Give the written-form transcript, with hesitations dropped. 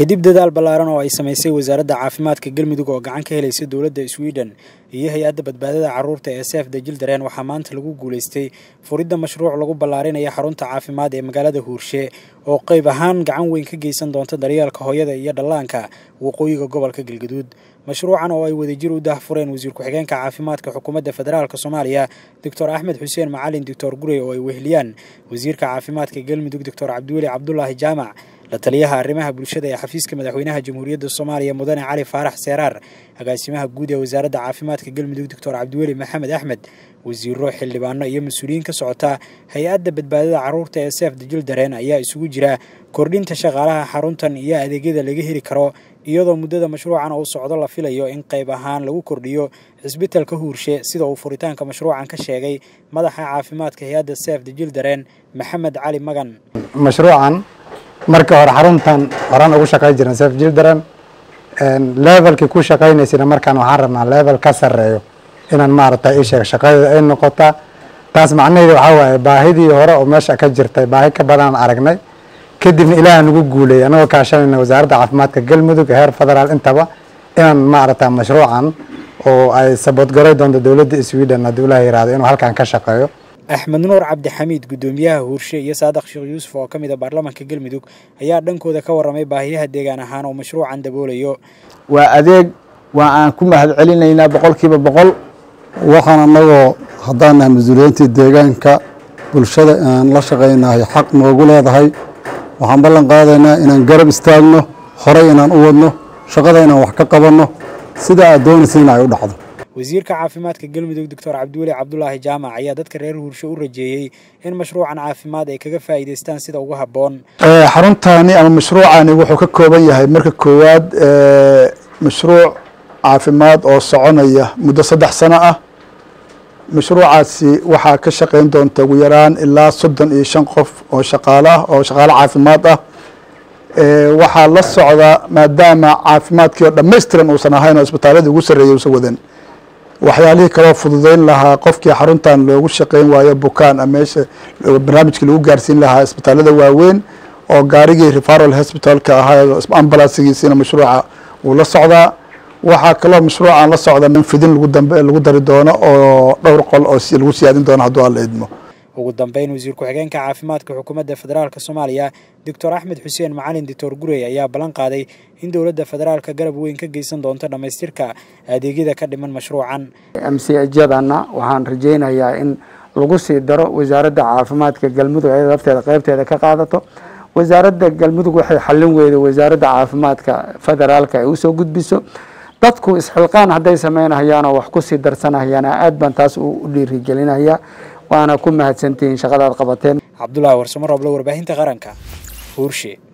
kadib dadaal ballaaran oo ay samaysay wasaaradda caafimaadka Galmudug oo gacan ka helaysa dawladda Sweden iyo hay'adda badbaadada carruurta ee Save the Children waxaa maanta lagu guuleystay furidda mashruuc lagu ballaarinaya xarunta caafimaad ee magaalada Huurshe oo qayb ahaan gacan weyn ka geysan doonta daryeelka hooyada iyo dhallaanka waqooyiga gobolka Galgaduud. mashruucan oo ay wadajir u daahfureen wasiir ku-xigeenka caafimaadka xukuumadda federaalka Soomaaliya Dr. Axmed Xuseen Macalin Dr. Gurey oo ay weheliyaan wasiirka caafimaadka Galmudug Dr. Cabdiweli Cabdullaahi Jaamac la taliyaha arrimaha bulshada ee xafiiska madaxweynaha Jamhuuriyadda Soomaaliya Mudane Cali Faarax Seeraar agaasimaha guud ee wasaaradda caafimaadka Galmudug Dr. Cabdiweli Maxamed Axmed wasiirro xildhibaano iyo mas'uuliyiin ka socota hay'adda badbaadada carruurta ee Save the Children ayaa isugu jira kordhinta shaqaalaha xaruntan iyo adeegyada laga heli karo iyadoo muddada mashruucan uu socdo la filayo in qayb ahaan lagu kordhiyo cisbitaalka Huurshe sida uu furitaanka mashruucan ka sheegay madaxa caafimaadka hay'adda Save the Children Maxamed Cali Magan. mashruucan marka hore xaruntan horan ugu shaqeyn jireen Save the Children levelkii ku shaqeynaysay markaan waxaan rabnaa level ka sareeyo inaan maaragtay ay shaqada ay noqota taas macnaheedu waxa waaye baahidii hore oo meesha ka jirtay baahi ka badan aragnay kadibna ilaahay nagu guuleeyay anagoo kaashanayna wasaaradda caafimaadka Galmudug heer federaal intaba inaan maaragtay mashruucan oo ay sabot garay doonto dawladda Sweden haddii Ilaahay yiraahdo inuu halkan ka shaqeeyo. Axmed Nuur Cabdi Xamiid gudoomiyaha Huurshe iyo Saadaq Sheekh Yuusuf oo kamid ah baarlamaanka Galmudug ayaa dhankooda ka waramay baahiyaha deegaan ahaan oo mashruucan daboolayo. waa adeeg aan ku mahadcelinaynaa 100% waxaan anagoo haddaan nahay mas'uuliyiinta deegaanka bulshada aan la shaqeynahay xaq noogu leedahay waxaan ballan qaadaynaa inaan garab istaagno horay inaan u wadno shaqada inaan wax ka qabanno sida aad doonaysiin ay u dhacdo. wasiirka caafimaadka Galmudug Dr. Cabdiweli Cabdullaahi Jaamac ayaa dadka reer Huurshe u rajeeyay in mashruucan caafimaad ay kaga faa'iideystaan sida ugu habboon. xaruntani ama mashruucani wuxuu ka kooban yahay marka koowaad mashruuc caafimaad oo soconaya muddo 3 sano ah. mashruucaasi waxaa ka shaqeyn doonta ugu yaraan ilaa 35 qof oo shaqaale caafimaad ah. waxaa la socda maadaama caafimaadkii oo dhammaystiran uusan ahayn oo isbitaalada ugu sarreeyay uusan wadan waxyaalihii kaloo fududeyn lahaa qofkii xaruntan loogu shaqeyn waayo bukaan meesha barnaamijkii lagu gaarsiin lahaa isbitaalada waaweyn oo gaarigii referral hospitalka ahaa ambulansigiisina mashruuca uu la socdaa. waxaa kaloo mashruucan la socda in fidin lagu dari doono oo dhowr qol oo lagu siyaadin doono hadduu alla idmo. ugu dambeyn wasiir ku-xigeenka caafimaadka xukuumadda federaalka Soomaaliya Dr. Axmed Xuseen Macalin Dr. Gurey ayaa ballan qaaday in dawladda federaalka garab weyn ka geysan doonto dhamaystirka adeegyada ka dhiman mashruucan. MCH-yadana waxaan rajeynayaa in lagu sii daro wasaaradda caafimaadka Galmudug ay lafteeda qaybteeda ka qaadato. wasaaradda Galmudug waxay xallin weyday wasaaradda caafimaadka federaalka ay u soo gudbiso. dadku isxilqaan hadday sameynayaan oo wax ku sii darsanayaan aad baan taas u dhiirigelinayaa waana ku mahadsantihiin shaqada aad qabateen. Cabdullaahi Warsamo Roble warbaahinta qaranka Huurshe.